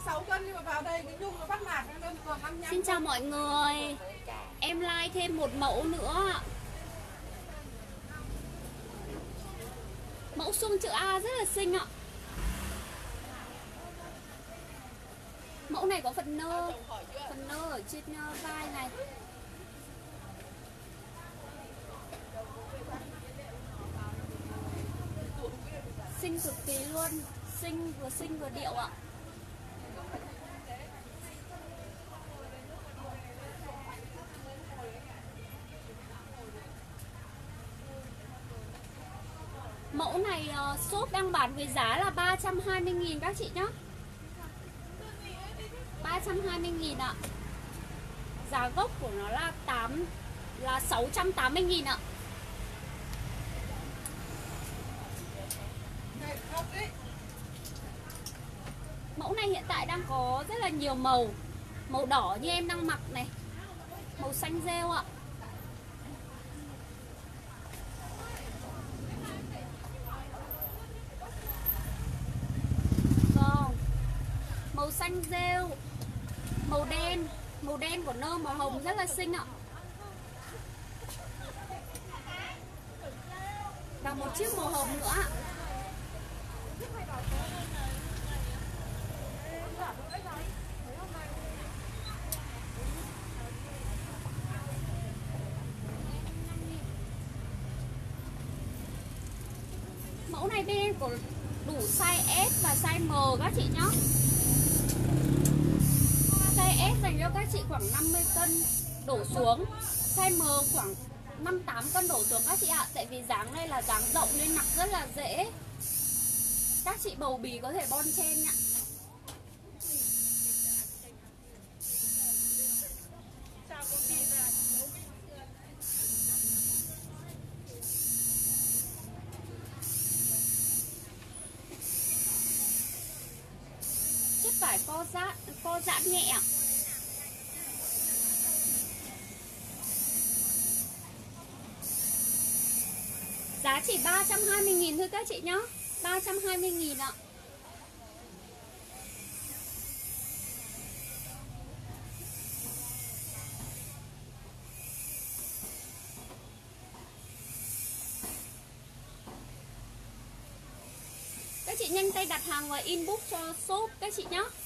6 cân nhưng mà vào đây cái nhung nó bắt nạt nó lên còn 55. Xin chào mọi người. Em like thêm một mẫu nữa. Mẫu suông chữ A rất là xinh ạ. Mẫu này có phần nơ ở trên vai này. Xinh cực kỳ luôn, xinh vừa điệu ạ. Mẫu này shop đang bán với giá là 320.000 các chị nhé. 320.000 ạ. Giá gốc của nó là 680.000 ạ. Mẫu này hiện tại đang có rất là nhiều màu. Màu đỏ như em đang mặc này, màu xanh rêu ạ. Vâng, màu xanh rêu, màu đen của nơ màu hồng rất là xinh ạ. Và một chiếc màu hồng nữa ạ. Mẫu này bên em có đủ size S và size M các chị nhé. Size S dành cho các chị khoảng 50 cân đổ xuống, size M khoảng 5-8 cân đổ xuống các chị ạ. Tại vì dáng này là dáng rộng nên mặc rất là dễ. Các chị bầu bì có thể bon chen nhá. Chất vải co giãn nhẹ. Giá chỉ 320.000 thôi các chị nhá. 320.000 ạ. Các chị nhanh tay đặt hàng và inbox cho shop các chị nhá.